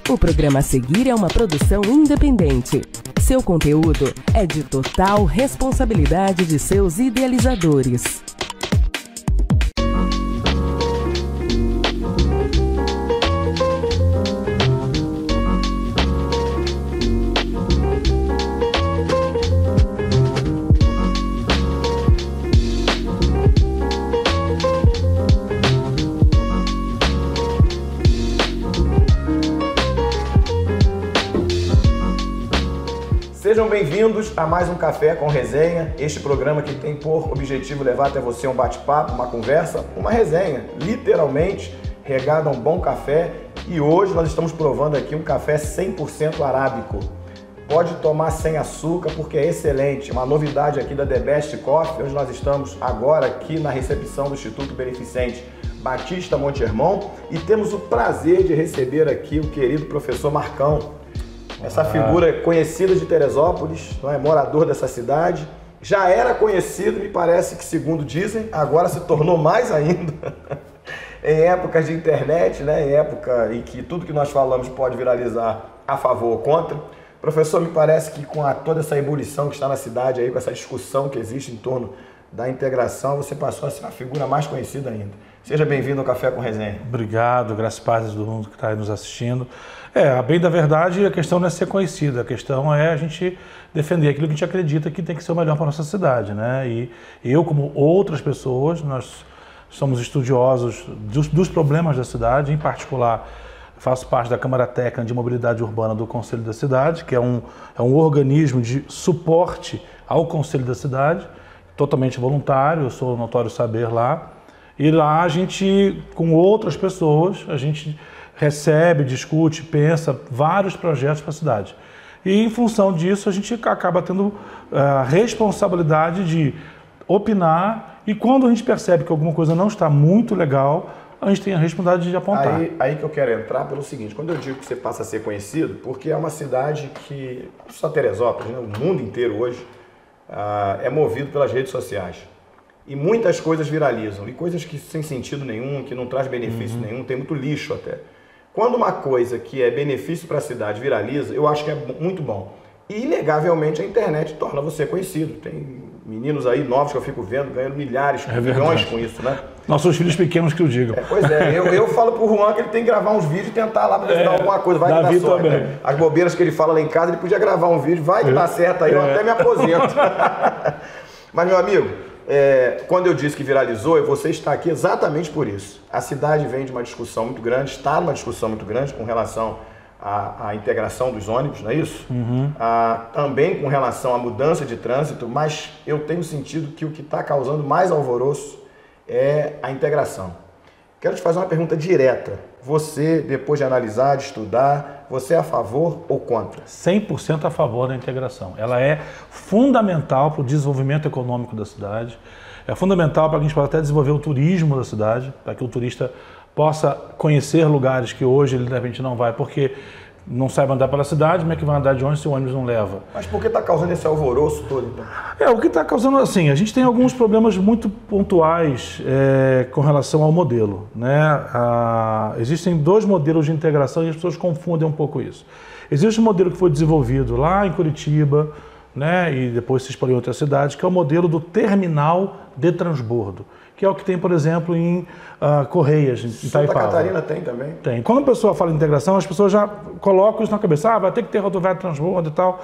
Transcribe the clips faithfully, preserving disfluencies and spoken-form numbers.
O programa a seguir é uma produção independente. Seu conteúdo é de total responsabilidade de seus idealizadores. Sejam bem-vindos a mais um Café com Resenha, este programa que tem por objetivo levar até você um bate-papo, uma conversa, uma resenha, literalmente regada a um bom café. E hoje nós estamos provando aqui um café cem por cento arábico. Pode tomar sem açúcar porque é excelente, uma novidade aqui da The Best Coffee, onde nós estamos agora aqui na recepção do Instituto Beneficente Batista Monte Hermon e temos o prazer de receber aqui o querido professor Marcão. Essa figura conhecida de Teresópolis, não é? Morador dessa cidade, já era conhecido, me parece que, segundo dizem, agora se tornou mais ainda em épocas de internet, né? Em época em que tudo que nós falamos pode viralizar a favor ou contra. Professor, me parece que com a, toda essa ebulição que está na cidade, aí, com essa discussão que existe em torno da integração, você passou a ser a figura mais conhecida ainda. Seja bem-vindo ao Café com Resenha. Obrigado, graças a paz a todo mundo que está aí nos assistindo. É, a bem da verdade, a questão não é ser conhecida, a questão é a gente defender aquilo que a gente acredita que tem que ser o melhor para a nossa cidade, né? E eu, como outras pessoas, nós somos estudiosos dos, dos problemas da cidade, em particular, faço parte da Câmara Técnica de Mobilidade Urbana do Conselho da Cidade, que é um, é um organismo de suporte ao Conselho da Cidade, totalmente voluntário, eu sou notório saber lá, e lá a gente, com outras pessoas, a gente recebe, discute, pensa vários projetos para a cidade. E em função disso a gente acaba tendo a responsabilidade de opinar e quando a gente percebe que alguma coisa não está muito legal, a gente tem a responsabilidade de apontar. Aí, aí que eu quero entrar pelo seguinte, quando eu digo que você passa a ser conhecido, porque é uma cidade que, só Teresópolis, né, o mundo inteiro hoje, ah, é movido pelas redes sociais. E muitas coisas viralizam, e coisas que sem sentido nenhum, que não traz benefício uhum. nenhum, tem muito lixo até. Quando uma coisa que é benefício para a cidade viraliza, eu acho que é muito bom. E, inegavelmente, a internet torna você conhecido. Tem meninos aí novos que eu fico vendo, ganhando milhares, é milhões com isso, né? Nossos filhos pequenos que eu digo. É, pois é, eu, eu falo pro Juan que ele tem que gravar uns vídeos e tentar lá para é, alguma coisa. Vai Davi que dá sorte. Também. Né? As bobeiras que ele fala lá em casa, ele podia gravar um vídeo, vai que é. dá certo aí, eu é. até me aposento. Mas, meu amigo, É, quando eu disse que viralizou, você está aqui exatamente por isso. A cidade vem de uma discussão muito grande, está numa discussão muito grande com relação à, à integração dos ônibus, não é isso? Uhum. Ah, também com relação à mudança de trânsito, mas eu tenho sentido que o que está causando mais alvoroço é a integração. Quero te fazer uma pergunta direta. Você, depois de analisar, de estudar, você é a favor ou contra? cem por cento a favor da integração. Ela é fundamental para o desenvolvimento econômico da cidade, é fundamental para que a gente possa até desenvolver o turismo da cidade, para que o turista possa conhecer lugares que hoje ele de repente não vai, porque não sabe andar pela cidade, como é que vai andar de ônibus se o ônibus não leva? Mas por que está causando esse alvoroço todo, então? É, o que está causando, assim, a gente tem alguns problemas muito pontuais é, com relação ao modelo, né? Ah, existem dois modelos de integração e as pessoas confundem um pouco isso. Existe um modelo que foi desenvolvido lá em Curitiba, né, e depois se espalhou em outras cidades, que é o modelo do terminal de transbordo, que é o que tem, por exemplo, em uh, Correias, em Itaipava. Santa Catarina tem também? Tem. Quando a pessoa fala em integração, as pessoas já colocam isso na cabeça, ah, vai ter que ter rodoviária de transbordo e tal.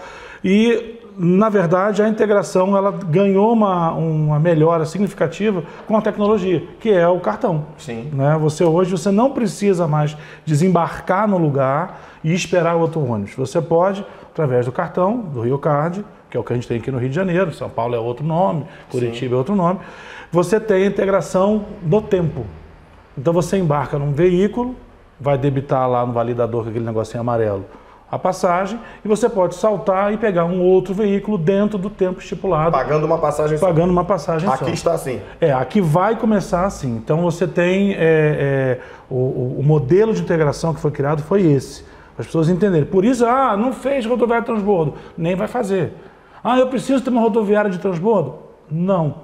E, na verdade, a integração ela ganhou uma, uma melhora significativa com a tecnologia, que é o cartão. Sim. Né? Você hoje você não precisa mais desembarcar no lugar e esperar o outro ônibus. Você pode, através do cartão, do Rio Card, que é o que a gente tem aqui no Rio de Janeiro, São Paulo é outro nome, Curitiba Sim. é outro nome, você tem a integração no tempo. Então você embarca num veículo, vai debitar lá no validador com aquele negocinho amarelo a passagem e você pode saltar e pegar um outro veículo dentro do tempo estipulado. Pagando uma passagem só. Pagando uma passagem aqui só. Aqui está assim. É, aqui vai começar assim. Então você tem, é, é, o, o modelo de integração que foi criado foi esse. As pessoas entenderem. Por isso, ah, não fez rodoviária de transbordo. Nem vai fazer. Ah, eu preciso ter uma rodoviária de transbordo? Não.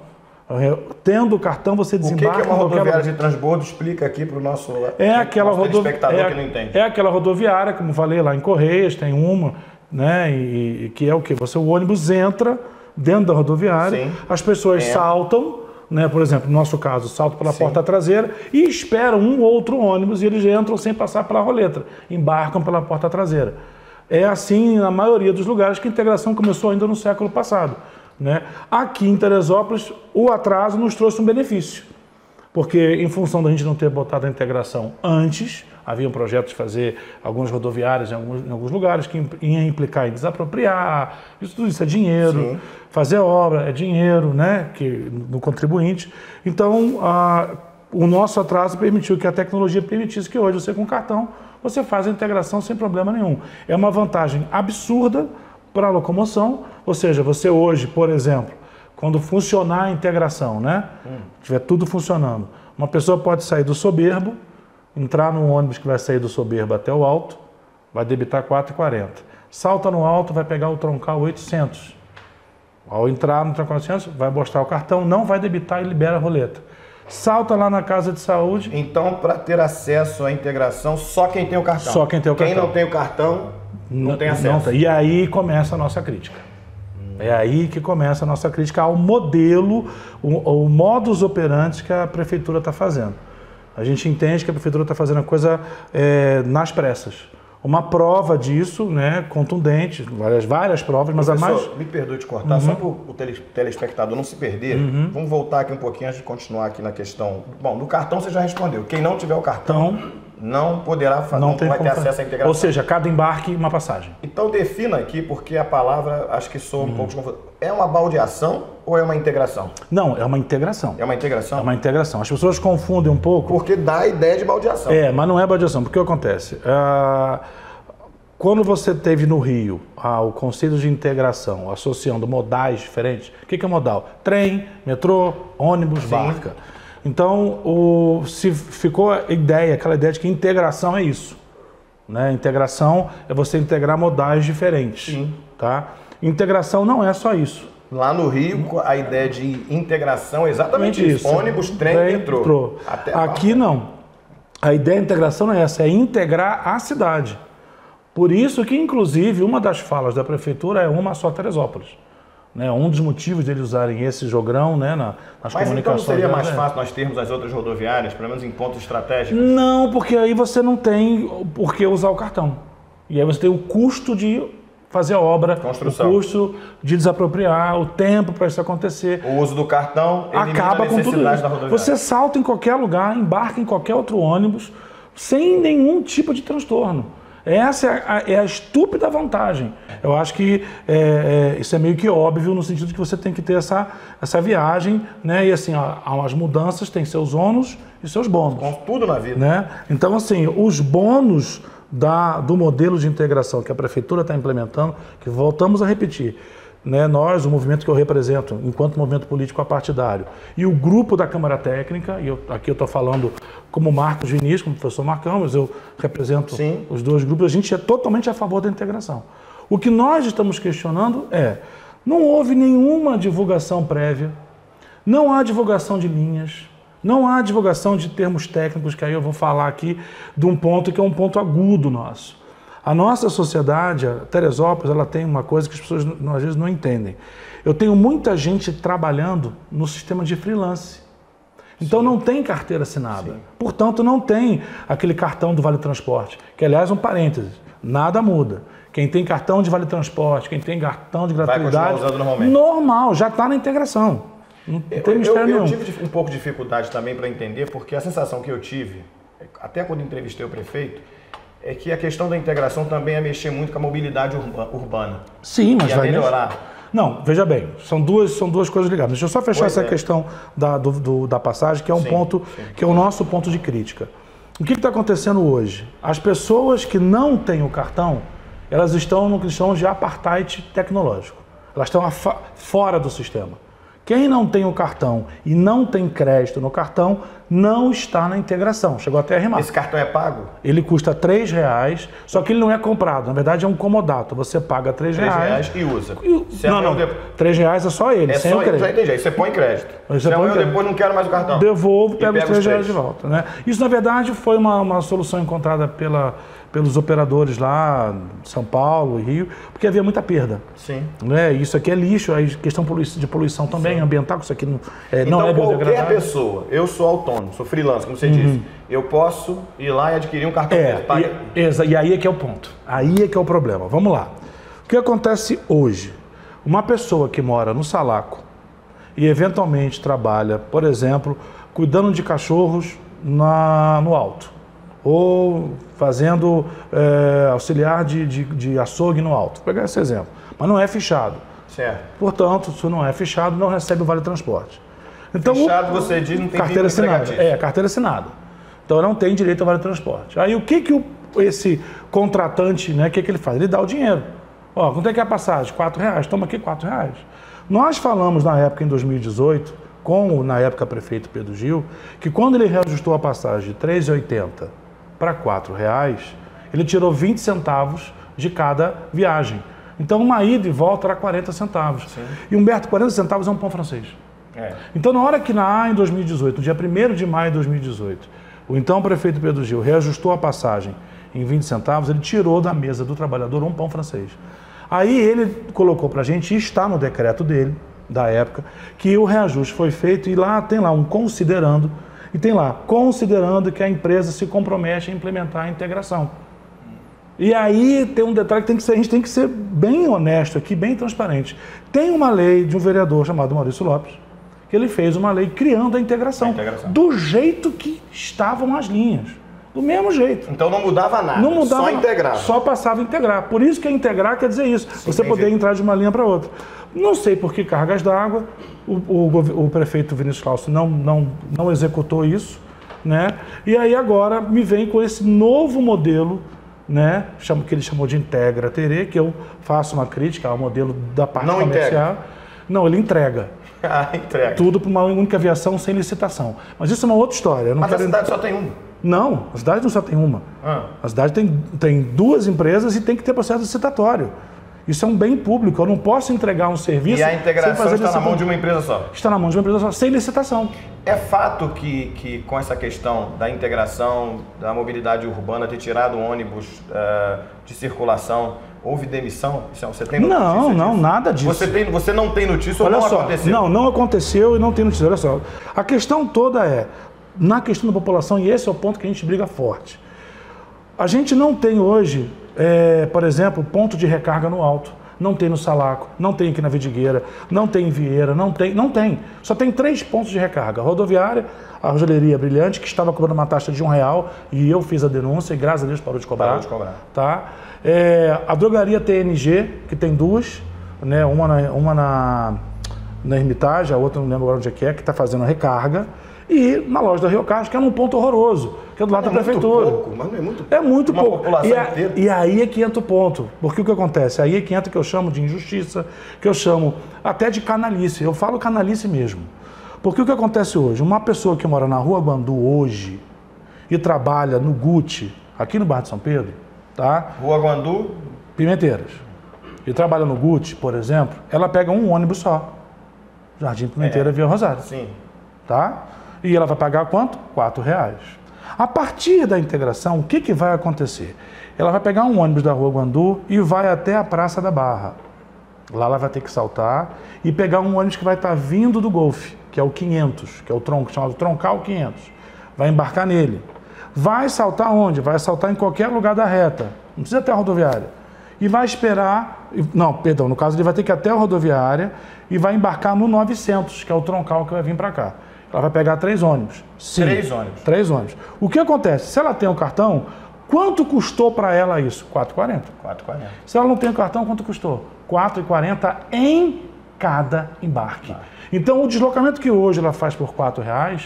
Tendo o cartão, você desembarca... O que, que é uma rodoviária qualquer... de transbordo? Explica aqui para o nosso, é aquela nosso rodo... telespectador é, que não entende. É aquela rodoviária, como falei, lá em Correias, tem uma, né? E, e que é o quê? Você, o ônibus entra dentro da rodoviária, sim, as pessoas é. saltam, né? Por exemplo, no nosso caso, saltam pela sim. porta traseira e esperam um outro ônibus e eles entram sem passar pela roleta, embarcam pela porta traseira. É assim na maioria dos lugares que a integração começou ainda no século passado. Né? Aqui em Teresópolis, o atraso nos trouxe um benefício, porque em função da gente não ter botado a integração antes, havia um projeto de fazer algumas rodoviárias em alguns, em alguns lugares que ia implicar em desapropriar, isso tudo isso é dinheiro, sim. fazer obra é dinheiro, né? Que, no contribuinte. Então, a, o nosso atraso permitiu que a tecnologia permitisse que hoje você com cartão, você faz a integração sem problema nenhum. É uma vantagem absurda para a locomoção, ou seja, você hoje, por exemplo, quando funcionar a integração, né, hum. tiver tudo funcionando, uma pessoa pode sair do Soberbo, entrar no ônibus que vai sair do Soberbo até o Alto, vai debitar quatro reais e quarenta centavos. Salta no Alto, vai pegar o troncal oitocentos. Ao entrar no troncal oitocentos, vai mostrar o cartão, não vai debitar e libera a roleta. Salta lá na casa de saúde. Então, para ter acesso à integração, só quem tem o cartão. Só quem tem o cartão. Quem não tem o cartão... Não, não tem acesso. Não tem. E aí começa a nossa crítica. Hum. É aí que começa a nossa crítica ao modelo, o, o modus operandi que a prefeitura está fazendo. A gente entende que a prefeitura está fazendo a coisa é, nas pressas. Uma prova disso, né, contundente, várias, várias provas, mas Professor, a mais... me perdoe te cortar, uhum. só para o telespectador não se perder, uhum. vamos voltar aqui um pouquinho antes de continuar aqui na questão. Bom, no cartão você já respondeu. Quem não tiver o cartão... Então, não poderá fazer, não, não vai ter acesso fazer. à integração. Ou seja, cada embarque uma passagem. Então defina aqui, porque a palavra acho que soa um hum. pouco de confusão. É uma baldeação ou é uma integração? Não, é uma integração. É uma integração? É uma integração. As pessoas confundem um pouco. Porque dá a ideia de baldeação. É, mas não é baldeação. Porque o que acontece? Ah, quando você teve no Rio ah, o conceito de integração, associando modais diferentes, o que, que é modal? Trem, metrô, ônibus, sim. barca. Então, o, se ficou a ideia, aquela ideia de que integração é isso. Né? Integração é você integrar modais diferentes. Sim. Tá? Integração não é só isso. Lá no Rio, a ideia de integração é exatamente isso. isso. Ônibus, trem, trem metrô. metrô. Até Aqui não. A ideia de integração não é essa, é integrar a cidade. Por isso que, inclusive, uma das falas da prefeitura é uma só Teresópolis. Né, um dos motivos deles usarem esse jogrão, né, na, nas Mas comunicações... Mas então não seria mais é. fácil nós termos as outras rodoviárias, pelo menos em pontos estratégicos? Não, porque aí você não tem por que usar o cartão. E aí você tem o custo de fazer a obra, construção. O custo de desapropriar, o tempo para isso acontecer. O uso do cartão acaba com tudo isso. Você salta em qualquer lugar, embarca em qualquer outro ônibus, sem nenhum tipo de transtorno. Essa é a, é a estúpida vantagem. Eu acho que é, é, isso é meio que óbvio no sentido de que você tem que ter essa, essa viagem, né? E assim, as mudanças têm seus ônus e seus bônus. Com tudo na vida. Né? Então, assim, os bônus da, do modelo de integração que a prefeitura está implementando, que voltamos a repetir, né? Nós, o movimento que eu represento, enquanto movimento político apartidário, e o grupo da Câmara Técnica, e eu, aqui eu estou falando como Marcos Vinícius, como professor Marcão, mas eu represento Sim. os dois grupos, a gente é totalmente a favor da integração. O que nós estamos questionando é, não houve nenhuma divulgação prévia, não há divulgação de linhas, não há divulgação de termos técnicos, que aí eu vou falar aqui de um ponto que é um ponto agudo nosso. A nossa sociedade, a Teresópolis, ela tem uma coisa que as pessoas às vezes não entendem. Eu tenho muita gente trabalhando no sistema de freelance. Então Sim. não tem carteira assinada. Sim. Portanto, não tem aquele cartão do Vale Transporte, que aliás, um parênteses, nada muda. Quem tem cartão de Vale Transporte, quem tem cartão de gratuidade, vai continuar usando normalmente. Normal, já está na integração. Não eu, tem mistério eu, eu nenhum. tive um pouco de dificuldade também para entender, porque a sensação que eu tive, até quando entrevistei o prefeito, é que a questão da integração também é mexer muito com a mobilidade urbana. Sim, mas e vai melhorar. Mexer. Não, veja bem, são duas, são duas coisas ligadas. Deixa eu só fechar pois essa é. questão da, do, do, da passagem, que é um sim, ponto, sim. que é o nosso ponto de crítica. O que está acontecendo hoje? As pessoas que não têm o cartão, elas estão no que chamam de apartheid tecnológico. Elas estão fora do sistema. Quem não tem o cartão e não tem crédito no cartão, não está na integração. Chegou até a rimar. Esse cartão é pago? Ele custa três reais, só que ele não é comprado. Na verdade, é um comodato. Você paga três reais e usa. E, não, não. três reais é só ele, é sem só o crédito. Já entendi. Aí você põe crédito. Aí você se põe eu crédito. depois não quero mais o cartão. Devolvo, pego os três três reais de volta. Né? Isso, na verdade, foi uma, uma solução encontrada pela, pelos operadores lá em São Paulo e Rio, porque havia muita perda. Sim. Né? Isso aqui é lixo, a questão de poluição também, Sim. ambiental, que isso aqui não é, então, não é biodegradável. Qualquer pessoa, eu sou autônomo, sou freelance, como você uhum. disse, eu posso ir lá e adquirir um cartão é, e, exa, e aí é que é o ponto. Aí é que é o problema. Vamos lá. O que acontece hoje? Uma pessoa que mora no Salaco e eventualmente trabalha, por exemplo, cuidando de cachorros na, no alto, ou fazendo é, auxiliar de, de, de açougue no alto. Vou pegar esse exemplo. Mas não é fichado. Certo. Portanto, se não é fichado, não recebe o Vale Transporte. Então, fichado, você diz, não tem carteira assinada. É, carteira assinada. Então, não tem direito ao Vale Transporte. Aí, o que que o, esse contratante, né, o que que ele faz? Ele dá o dinheiro. Ó, quanto é que é a passagem? quatro reais. Toma aqui quatro reais. Nós falamos na época, em dois mil e dezoito, com, na época, prefeito Pedro Gil, que quando ele reajustou a passagem de três reais e oitenta centavos para quatro reais, ele tirou vinte centavos de cada viagem. Então, uma ida e volta era quarenta centavos. Sim. E, Humberto, quarenta centavos é um pão francês. É. Então, na hora que na A, em dois mil e dezoito, no dia primeiro de maio de dois mil e dezoito, o então prefeito Pedro Gil reajustou a passagem em vinte centavos, ele tirou da mesa do trabalhador um pão francês. Aí ele colocou para a gente, e está no decreto dele, da época, que o reajuste foi feito e lá tem lá um considerando, e tem lá, considerando que a empresa se compromete a implementar a integração. E aí tem um detalhe que, tem que ser, a gente tem que ser bem honesto aqui, bem transparente. Tem uma lei de um vereador chamado Maurício Lopes, que ele fez uma lei criando a integração, a integração. do jeito que estavam as linhas. Do mesmo jeito. Então não mudava nada, não mudava, só integrar. Só passava a integrar. Por isso que é integrar quer dizer isso, Sim, você poder entrar de uma linha para outra. Não sei por que cargas d'água, o, o, o prefeito Vinícius Clausen não, não, não executou isso, né? E aí agora me vem com esse novo modelo, né, que ele chamou de Integra Terê, que eu faço uma crítica ao modelo da parte não comercial. Integra. Não, ele entrega. Ah, entrega. Tudo para uma única aviação sem licitação. Mas isso é uma outra história. Eu não Mas quero... a cidade só tem uma. Não, a cidade não só tem uma. Ah. A cidade tem, tem duas empresas e tem que ter processo licitatório. Isso é um bem público, eu não posso entregar um serviço... E a integração sem fazer está na mão de uma empresa só? Está na mão de uma empresa só, sem licitação. É fato que, que com essa questão da integração, da mobilidade urbana, ter tirado ônibus uh, de circulação, houve demissão? Você tem notícia Não, disso? não, nada disso. Você, tem, você não tem notícia Olha ou não só, aconteceu? Não, não aconteceu e não tem notícia. Olha só, a questão toda é, na questão da população, e esse é o ponto que a gente briga forte. A gente não tem hoje, é, por exemplo, ponto de recarga no alto. Não tem no Salaco, não tem aqui na Vidigueira, não tem em Vieira, não tem, não tem. Só tem três pontos de recarga. A rodoviária, a Joalheria Brilhante, que estava cobrando uma taxa de um real, e eu fiz a denúncia e graças a Deus parou de cobrar. Parou de cobrar. Tá? É, a drogaria T N G, que tem duas, né? uma, na, uma na, na Hermitage, a outra não lembro agora onde é que é, que está fazendo recarga. E na loja da Rio Carlos, que é num ponto horroroso, que é do lado é da prefeitura. Muito pouco, mas não é muito pouco. É muito Uma pouco. população e, a, inteira. e aí é que entra o ponto. Porque o que acontece? Aí é que entra o que eu chamo de injustiça, que eu chamo até de canalice. Eu falo canalice mesmo. Porque o que acontece hoje? Uma pessoa que mora na Rua Guandu hoje e trabalha no Gucci, aqui no bairro de São Pedro, tá? Rua Guandu? Pimenteiras. E trabalha no Gucci, por exemplo, ela pega um ônibus só. Jardim Pimenteira, é. Via Rosário. Sim. Tá? E ela vai pagar quanto? Quatro reais. A partir da integração, o que, que vai acontecer? Ela vai pegar um ônibus da Rua Guandu e vai até a Praça da Barra. Lá ela vai ter que saltar e pegar um ônibus que vai estar vindo do Golfe, que é o quinhentos, que é o tronco, chamado Troncal quinhentos. Vai embarcar nele. Vai saltar onde? Vai saltar em qualquer lugar da reta. Não precisa ter a rodoviária. E vai esperar... Não, perdão, no caso ele vai ter que ir até a rodoviária e vai embarcar no novecentos, que é o troncal que vai vir para cá. Ela vai pegar três ônibus. Sim, três ônibus. Três ônibus. O que acontece? Se ela tem o cartão, quanto custou para ela isso? quatro reais e quarenta centavos. quatro reais e quarenta centavos. Se ela não tem o cartão, quanto custou? quatro reais e quarenta centavos em cada embarque. Ah. Então, o deslocamento que hoje ela faz por quatro reais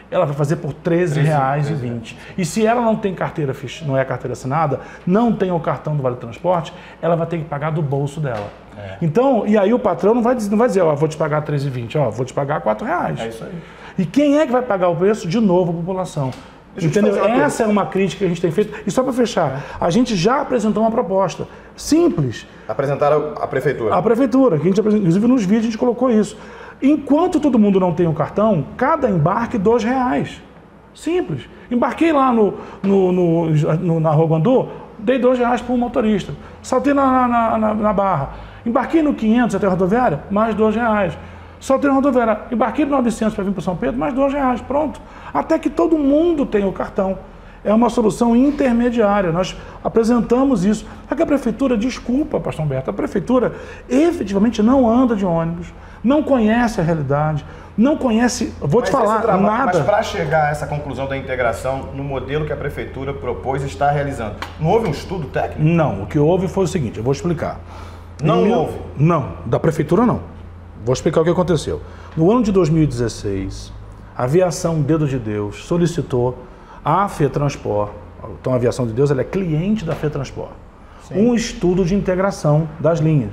ela vai fazer por treze reais e vinte centavos. E se ela não tem carteira, não é carteira assinada, não tem o cartão do Vale Transporte, ela vai ter que pagar do bolso dela. É. Então, e aí o patrão não vai dizer, não vai dizer, ó, vou te pagar treze e vinte centavos, ó, vou te pagar quatro reais. É isso aí. E quem é que vai pagar o preço? De novo, a população. Entendeu? Essa é uma crítica que a gente tem feito. E só para fechar, a gente já apresentou uma proposta simples. Apresentaram a prefeitura? A prefeitura, que a gente apresentou, inclusive nos vídeos a gente colocou isso. Enquanto todo mundo não tem um cartão, cada embarque dois reais. Simples. Embarquei lá no, no, no, no, na Rua Guandu, dei dois reais para um motorista. Saltei na, na, na, na Barra. Embarquei no quinhentos até a rodoviária, mais dois reais. Saltei na rodoviária, embarquei no novecentos para vir para São Pedro, mais dois reais, pronto. Até que todo mundo tenha o cartão. É uma solução intermediária, nós apresentamos isso. Só que a prefeitura, desculpa, pastor Humberto, a prefeitura efetivamente não anda de ônibus, não conhece a realidade, não conhece, vou mas te falar, trabalho, nada. Mas para chegar a essa conclusão da integração no modelo que a prefeitura propôs e está realizando, não houve um estudo técnico? Não, o que houve foi o seguinte, eu vou explicar. Não Meu, houve? Não, da prefeitura não. Vou explicar o que aconteceu. No ano de dois mil e dezesseis, a Aviação Dedo de Deus solicitou à FETransport, então a Aviação de Deus ela é cliente da FETransport, um estudo de integração das linhas.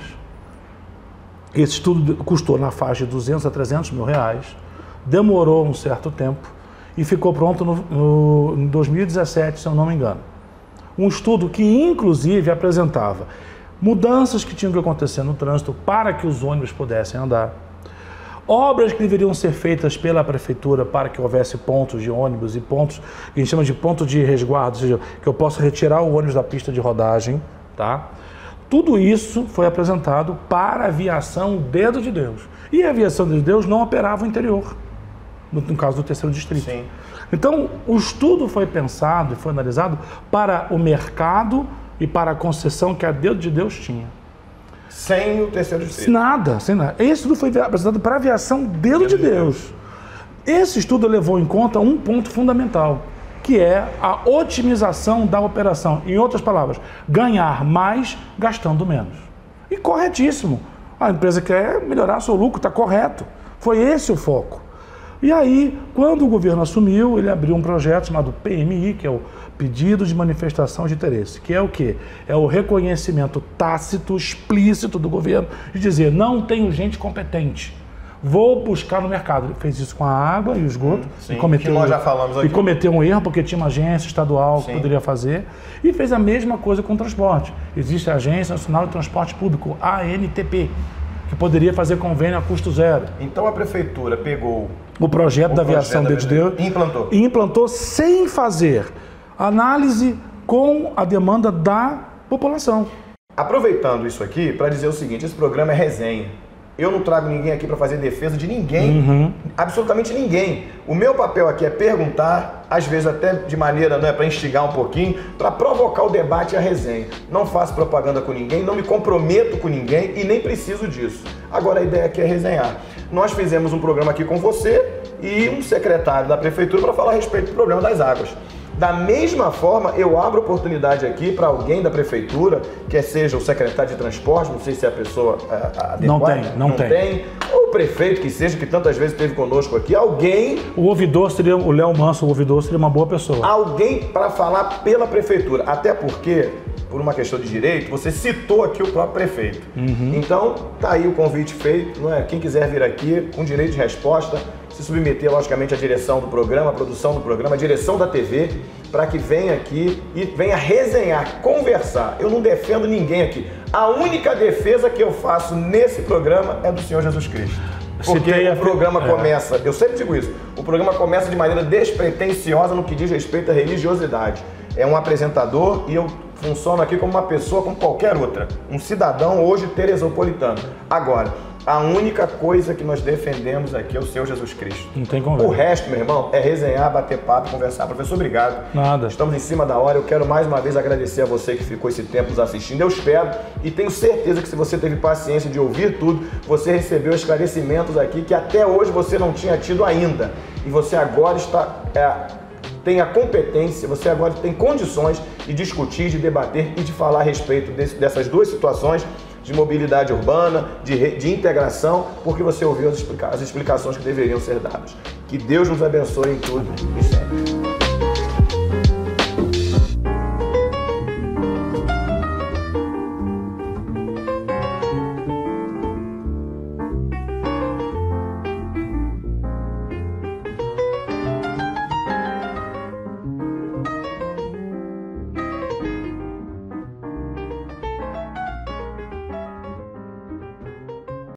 Esse estudo custou na faixa de duzentos a trezentos mil reais, demorou um certo tempo e ficou pronto no, no, em dois mil e dezessete, se eu não me engano. Um estudo que inclusive apresentava mudanças que tinham que acontecer no trânsito para que os ônibus pudessem andar, obras que deveriam ser feitas pela prefeitura para que houvesse pontos de ônibus e pontos, que a gente chama de ponto de resguardo, ou seja, que eu possa retirar o ônibus da pista de rodagem, tá? Tudo isso foi apresentado para a Aviação Dedo de Deus. E a Aviação Dedo de Deus não operava o interior, no, no caso do terceiro distrito. Sim. Então, o estudo foi pensado e foi analisado para o mercado e para a concessão que a Dedo de Deus tinha. Sem o terceiro distrito? Nada, sem nada. Esse estudo foi apresentado para a Aviação Dedo, Dedo de Deus. Deus. Esse estudo levou em conta um ponto fundamental, que é a otimização da operação. Em outras palavras, ganhar mais gastando menos. E corretíssimo. A empresa quer melhorar seu lucro, está correto. Foi esse o foco. E aí, quando o governo assumiu, ele abriu um projeto chamado P M I, que é o Pedido de Manifestação de Interesse, que é o quê? É o reconhecimento tácito, explícito do governo, de dizer, não tenho gente competente, vou buscar no mercado. Ele fez isso com a água e o esgoto, Sim, e, cometeu, que nós já falamos aqui. e cometeu um erro, porque tinha uma agência estadual Sim. que poderia fazer, e fez a mesma coisa com o transporte. Existe a Agência Nacional de Transporte Público, A N T P, que poderia fazer convênio a custo zero. Então a prefeitura pegou o projeto o da Aviação Dedo de Deus e implantou. e implantou sem fazer análise com a demanda da população. Aproveitando isso aqui para dizer o seguinte, esse programa é resenha. Eu não trago ninguém aqui para fazer defesa de ninguém, uhum. absolutamente ninguém. O meu papel aqui é perguntar, às vezes até de maneira, não é, para instigar um pouquinho, para provocar o debate e a resenha. Não faço propaganda com ninguém, não me comprometo com ninguém e nem preciso disso. Agora a ideia aqui é resenhar. Nós fizemos um programa aqui com você e um secretário da prefeitura para falar a respeito do problema das águas. Da mesma forma, eu abro oportunidade aqui para alguém da prefeitura, quer seja o secretário de transporte, não sei se é a pessoa é, adequada. Não tem, não, não tem. tem. Ou o prefeito, que seja, que tantas vezes esteve conosco aqui, alguém... O ouvidor seria, o Léo Manso, o ouvidor seria uma boa pessoa. Alguém para falar pela prefeitura, até porque, por uma questão de direito, você citou aqui o próprio prefeito. Uhum. Então, tá aí o convite feito, não é? Quem quiser vir aqui, com direito de resposta, se submeter, logicamente, à direção do programa, à produção do programa, à direção da T V, para que venha aqui e venha resenhar, conversar. Eu não defendo ninguém aqui. A única defesa que eu faço nesse programa é do Senhor Jesus Cristo. Porque o programa começa, eu sempre digo isso, o programa começa de maneira despretensiosa no que diz respeito à religiosidade. É um apresentador e eu funciono aqui como uma pessoa como qualquer outra. Um cidadão hoje teresopolitano. Agora, a única coisa que nós defendemos aqui é o Senhor Jesus Cristo. Não tem conversa. O resto, meu irmão, é resenhar, bater papo, conversar. Professor, obrigado. Nada. Estamos em cima da hora. Eu quero mais uma vez agradecer a você que ficou esse tempo nos assistindo. Eu espero e tenho certeza que se você teve paciência de ouvir tudo, você recebeu esclarecimentos aqui que até hoje você não tinha tido ainda. E você agora está... É, tem a competência, você agora tem condições de discutir, de debater e de falar a respeito desse, dessas duas situações de mobilidade urbana, de, de integração, porque você ouviu as, explica as explicações que deveriam ser dadas. Que Que Deus nos abençoe em tudo e sempre.